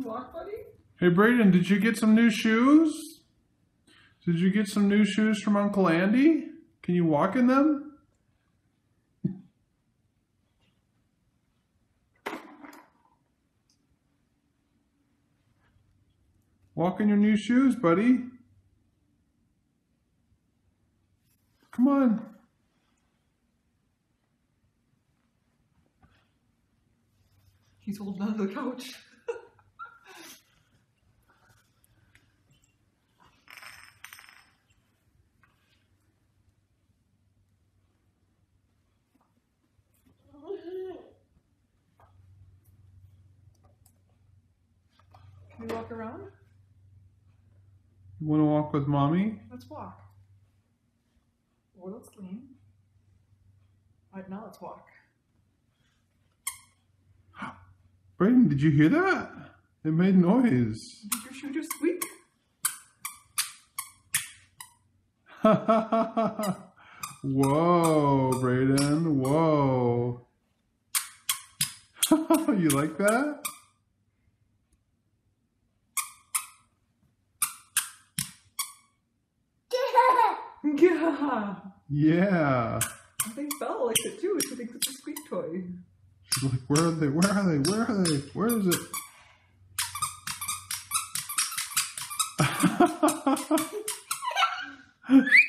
walk, buddy? Hey, Brayden, did you get some new shoes? Did you get some new shoes from Uncle Andy? Can you walk in them? Walk in your new shoes, buddy. Come on. He's holding on to the couch. Can we walk around? You want to walk with Mommy? Let's walk. Oh, that's clean. Alright, now let's walk. Brayden, did you hear that? It made noise. Did your shoe just squeak? Whoa, Brayden, whoa. You like that? Yeah. Yeah. I think Bella likes it too. She thinks it's a squeak toy. She's like, where are they? Where are they? Where are they? Where is it?